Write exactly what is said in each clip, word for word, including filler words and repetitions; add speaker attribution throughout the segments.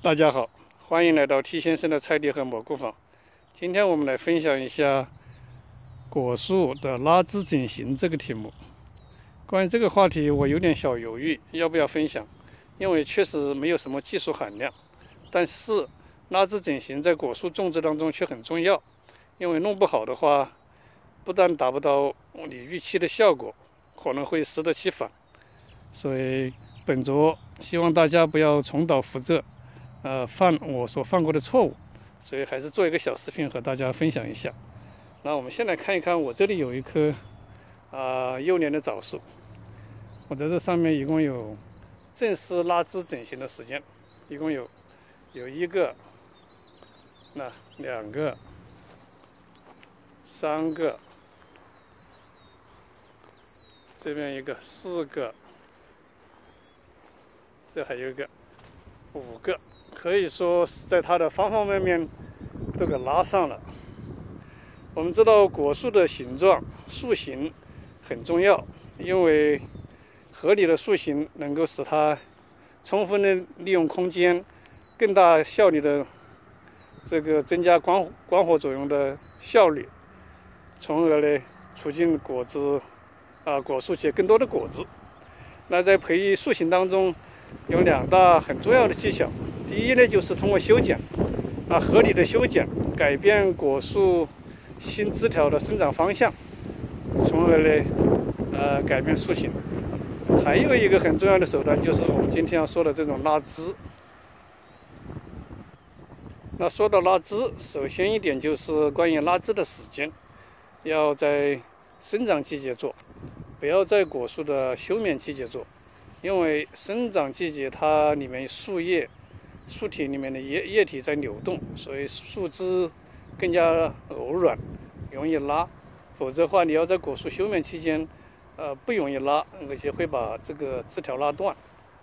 Speaker 1: 大家好，欢迎来到 T 先生的菜地和蘑菇坊。今天我们来分享一下果树的拉枝整形这个题目。关于这个话题，我有点小犹豫，要不要分享？因为确实没有什么技术含量，但是拉枝整形在果树种植当中却很重要，因为弄不好的话，不但达不到你预期的效果，可能会适得其反。所以本着希望大家不要重蹈覆辙，呃，犯我所犯过的错误，所以还是做一个小视频和大家分享一下。那我们先来看一看，我这里有一棵啊、呃、幼年的枣树，我在这上面一共有正式拉枝整形的时间，一共有有一个、那两个、三个，这边一个，四个，这还有一个，五个。可以说是在它的方方面面都给拉上了。我们知道果树的形状、树形很重要，因为合理的树形能够使它充分的利用空间，更大效率的这个增加光光合作用的效率，从而呢促进果子啊果树结更多的果子。那在培育树形当中，有两大很重要的技巧。第一呢，就是通过修剪，啊，合理的修剪，改变果树新枝条的生长方向，从而呢，呃，改变树形。还有一个很重要的手段，就是我们今天要说的这种拉枝。那说到拉枝，首先一点就是关于拉枝的时间，要在生长季节做，不要在果树的休眠季节做，因为生长季节它里面树叶。树体里面的液液体在流动，所以树枝更加柔软，容易拉。否则的话，你要在果树休眠期间，呃，不容易拉，而且会把这个枝条拉断。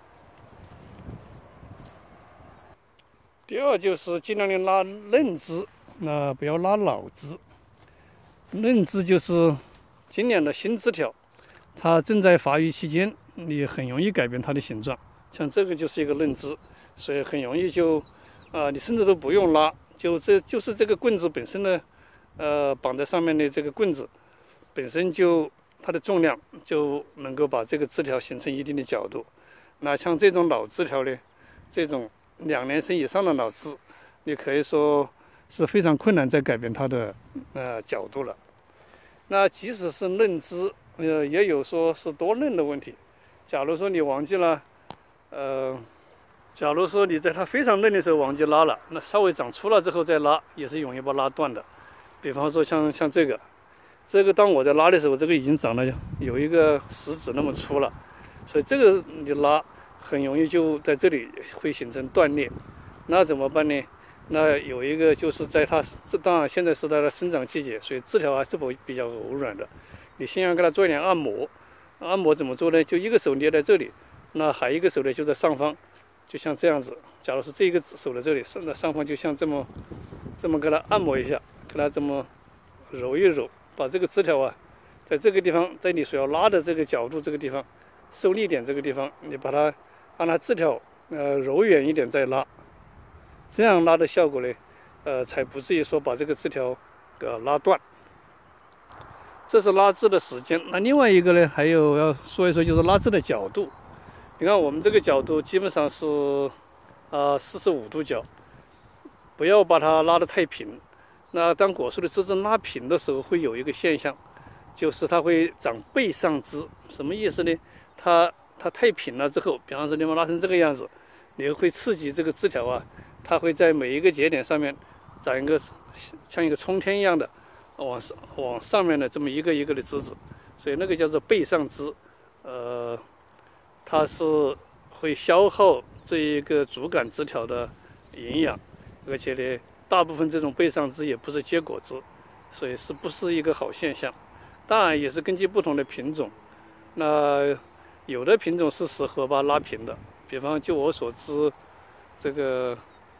Speaker 1: 第二就是尽量的拉嫩枝，那不要拉老枝。嫩枝就是今年的新枝条，它正在发育期间，你很容易改变它的形状。像这个就是一个嫩枝。所以很容易就，啊、呃，你甚至都不用拉，就这就是这个棍子本身的，呃，绑在上面的这个棍子，本身就它的重量就能够把这个枝条形成一定的角度。那像这种老枝条呢，这种两年生以上的老枝，你可以说是非常困难再改变它的呃角度了。那即使是嫩枝，呃，也有说是多嫩的问题。假如说你忘记了，呃。假如说你在它非常嫩的时候忘记拉了，那稍微长粗了之后再拉，也是容易把拉断的。比方说像像这个，这个当我在拉的时候，这个已经长了有一个食指那么粗了，所以这个你拉很容易就在这里会形成断裂。那怎么办呢？那有一个就是在它这当然现在是它的生长季节，所以枝条还是不比较柔软的。你先要给它做一点按摩，按摩怎么做呢？就一个手捏在这里，那还一个手呢就在上方。就像这样子，假如是这个手的这里，上的上方就像这么，这么给它按摩一下，给它这么揉一揉，把这个枝条啊，在这个地方，在你所要拉的这个角度这个地方，受力点这个地方，你把它让它枝条呃柔远一点再拉，这样拉的效果呢，呃才不至于说把这个枝条给拉断。这是拉枝的时间。那另外一个呢，还有要说一说就是拉枝的角度。你看我们这个角度基本上是，呃，四十五度角，不要把它拉得太平。那当果树的枝枝拉平的时候，会有一个现象，就是它会长背上枝。什么意思呢？它它太平了之后，比方说你们拉成这个样子，你会刺激这个枝条啊，它会在每一个节点上面长一个像一个冲天一样的往上往上面的这么一个一个的枝子，所以那个叫做背上枝，呃。它是会消耗这一个主杆枝条的营养，而且呢，大部分这种背上枝也不是结果枝，所以是不是一个好现象？当然也是根据不同的品种，那有的品种是适合把它拉平的，比方就我所知，这个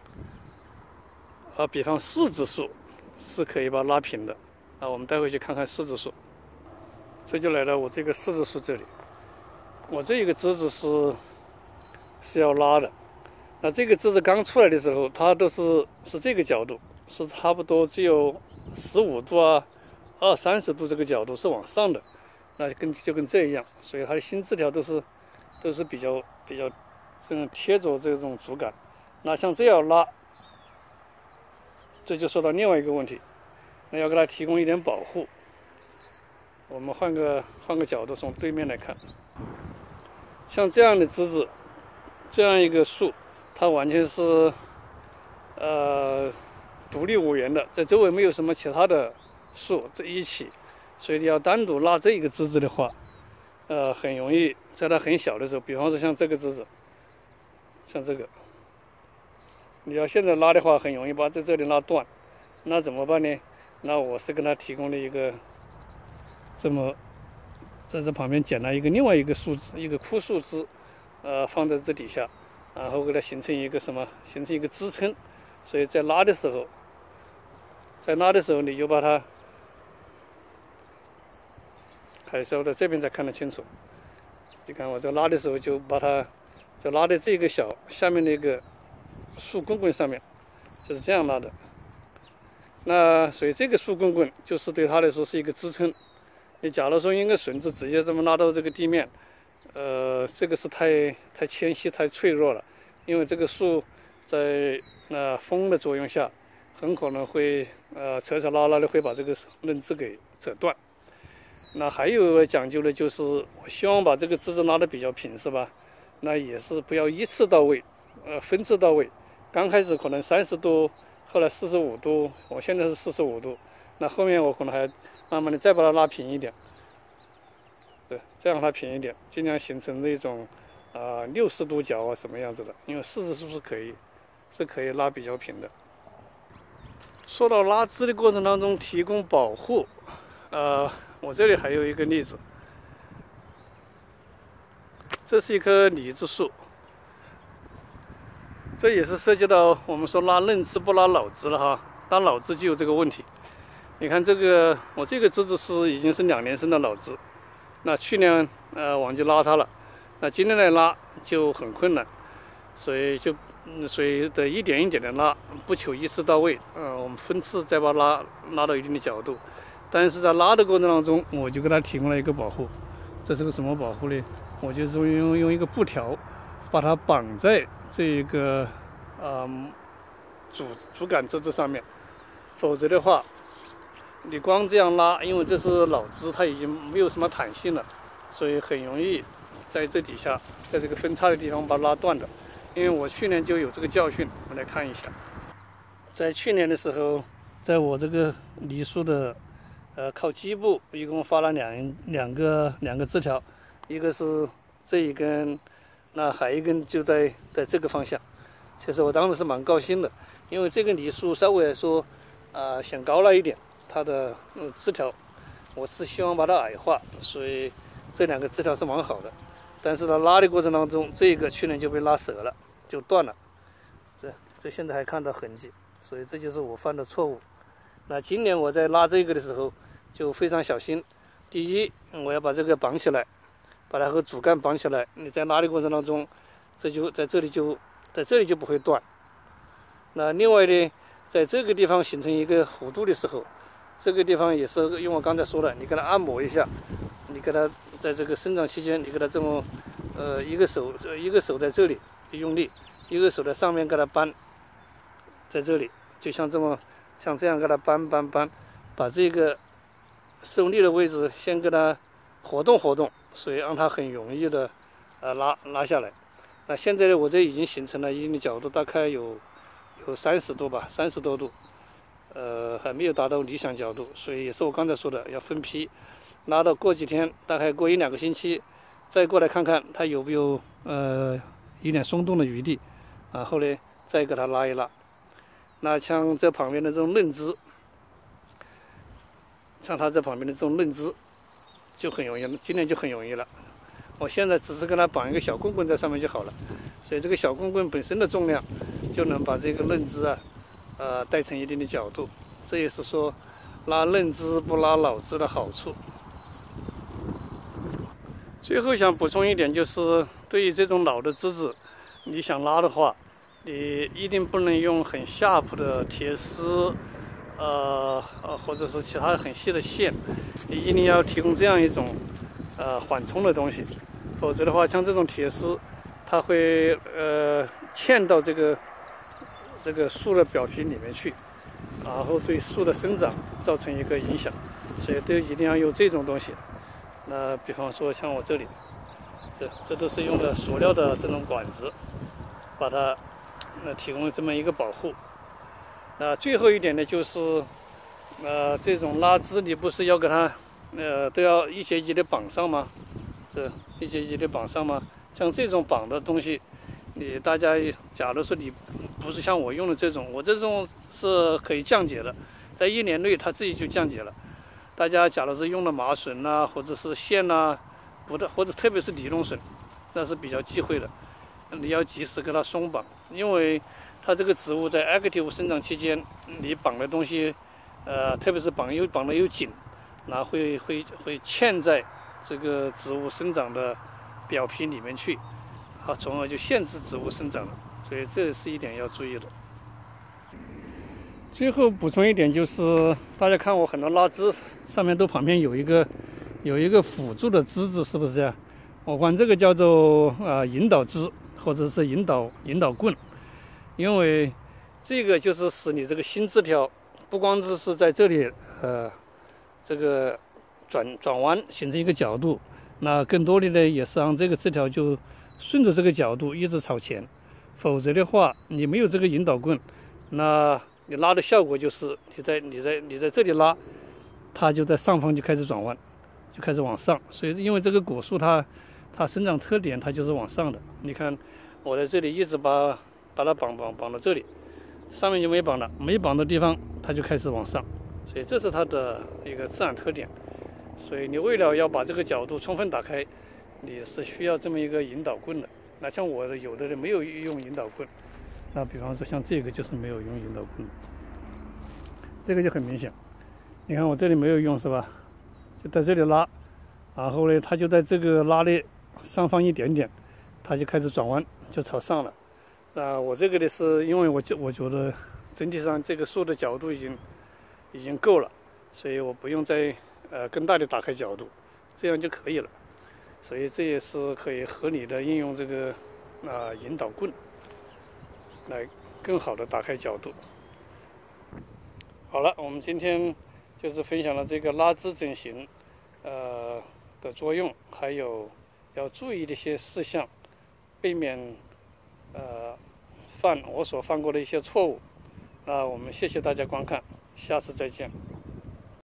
Speaker 1: 啊，比方柿子树是可以把它拉平的啊。我们待会去看看柿子树，这就来到我这个柿子树这里。我这一个枝子是是要拉的， 那这个枝子刚出来的时候，它都是是这个角度，是差不多只有十五度啊，二三十度这个角度是往上的，那跟就跟这一样，所以它的新枝条都是都是比较比较这种贴着这种主杆。那像这样拉，这就说到另外一个问题，那要给它提供一点保护。我们换个换个角度，从对面来看，像这样的枝子，这样一个树，它完全是呃独立无源的，在周围没有什么其他的树在一起，所以你要单独拉这一个枝子的话，呃，很容易在它很小的时候，比方说像这个枝子，像这个，你要现在拉的话，很容易把在这里拉断，那怎么办呢？那我是跟它提供了一个这么在这旁边剪了一个另外一个树枝，一个枯树枝，呃，放在这底下，然后给它形成一个什么？形成一个支撑，所以在拉的时候，在拉的时候你就把它，还是我在这边才看得清楚。你看我在拉的时候就把它，就拉在这个小下面那个树棍棍上面，就是这样拉的。那所以这个树棍棍就是对它来说是一个支撑。你假如说用个绳子直接这么拉到这个地面，呃，这个是太太纤细、太脆弱了，因为这个树在那、呃、风的作用下，很可能会呃扯扯拉拉的会把这个嫩枝给扯断。那还有讲究的就是，我希望把这个枝子拉得比较平，是吧？那也是不要依次到位，呃，分次到位。刚开始可能三十度，后来四十五度，我现在是四十五度，那后面我可能还慢慢的再把它拉平一点，对，再让它平一点，尽量形成这种啊六十度角啊什么样子的，因为四十度是可以是可以拉比较平的。说到拉枝的过程当中提供保护，呃，我这里还有一个例子，这是一棵梨子树，这也是涉及到我们说拉嫩枝不拉老枝了哈，拉老枝就有这个问题。你看这个，我这个枝子是已经是两年生的老枝，那去年呃忘记拉它了，那今年来拉就很困难，所以就嗯，所以得一点一点的拉，不求一次到位，嗯、呃，我们分次再把它拉拉到一定的角度，但是在拉的过程当中，我就给它提供了一个保护，这是个什么保护呢？我就是用用一个布条把它绑在这个嗯主主杆枝子上面，否则的话。你光这样拉，因为这是老枝，它已经没有什么弹性了，所以很容易在这底下，在这个分叉的地方把它拉断的。因为我去年就有这个教训，我们来看一下。在去年的时候，在我这个梨树的呃靠基部，一共发了两两个两个枝条，一个是这一根，那还一根就在在这个方向。其实我当时是蛮高兴的，因为这个梨树稍微来说，啊、呃、显高了一点。它的嗯枝条，我是希望把它矮化，所以这两个枝条是蛮好的。但是它拉的过程当中，这个去年就被拉折了，就断了。这这现在还看到痕迹，所以这就是我犯的错误。那今年我在拉这个的时候就非常小心。第一，我要把这个绑起来，把它和主干绑起来。你在拉的过程当中，这就在这里就在这里就不会断。那另外呢，在这个地方形成一个弧度的时候。这个地方也是用我刚才说的，你给它按摩一下，你给它在这个生长期间，你给它这么，呃，一个手一个手在这里用力，一个手在上面给它扳，在这里就像这么像这样给它扳扳扳，把这个受力的位置先给它活动活动，所以让它很容易的呃拉拉下来。那现在呢，我这已经形成了一定的角度，大概有有三十度吧，三十多度。呃，还没有达到理想角度，所以也是我刚才说的，要分批拉到过几天，大概过一两个星期，再过来看看它有没有呃一点松动的余地，然后呢再给它拉一拉。那像这旁边的这种嫩枝，像它这旁边的这种嫩枝就很容易，今年就很容易了。我现在只是给它绑一个小棍棍在上面就好了，所以这个小棍棍本身的重量就能把这个嫩枝啊。呃，带成一定的角度，这也是说拉嫩枝不拉老枝的好处。最后想补充一点，就是对于这种老的枝子，你想拉的话， 你一定不能用很下铺的铁丝，呃呃，或者是其他很细的线，你一定要提供这样一种呃缓冲的东西，否则的话，像这种铁丝，它会呃嵌到这个这个树的表皮里面去，然后对树的生长造成一个影响，所以都一定要用这种东西。那比方说像我这里，这这都是用的塑料的这种管子，把它呃提供这么一个保护。那最后一点呢，就是呃这种拉枝你不是要给它呃都要一节一节的绑上吗？这一节一节的绑上吗？像这种绑的东西，你大家假如说你不是像我用的这种，我这种是可以降解的，在一年内它自己就降解了。大家假如是用的麻绳呐、啊，或者是线呐、啊，不的，或者特别是尼龙绳，那是比较忌讳的。你要及时给它松绑，因为它这个植物在 active 生长期间，你绑的东西，呃，特别是绑又绑的又紧，那会会会嵌在这个植物生长的表皮里面去，啊，从而就限制植物生长了。所以这是一点要注意的。最后补充一点，就是大家看我很多拉枝上面都旁边有一个有一个辅助的枝子，是不是呀？我管这个叫做啊、呃、引导枝，或者是引导引导棍，因为这个就是使你这个新枝条不光只是在这里呃这个转转弯形成一个角度，那更多的呢也是让这个枝条就顺着这个角度一直朝前，否则的话你没有这个引导棍，那你拉的效果就是你在你在你在这里拉，它就在上方就开始转弯，就开始往上。所以因为这个果树它它生长特点它就是往上的。你看我在这里一直把把它绑绑绑到这里，上面就没绑了，没绑的地方它就开始往上。所以这是它的一个自然特点。所以你为了要把这个角度充分打开，你是需要这么一个引导棍的。那像我的有的人没有用引导棍。那比方说像这个就是没有用引导棍，这个就很明显。你看我这里没有用是吧？就在这里拉，然后呢，它就在这个拉的上方一点点，它就开始转弯，就朝上了。啊，我这个呢是因为我就我觉得整体上这个树的角度已经已经够了，所以我不用再呃更大的打开角度，这样就可以了。所以这也是可以合理的应用这个啊、呃、引导棍。来更好的打开角度。好了，我们今天就是分享了这个拉枝整形呃的作用，还有要注意的一些事项，避免呃犯我所犯过的一些错误。那我们谢谢大家观看，下次再见。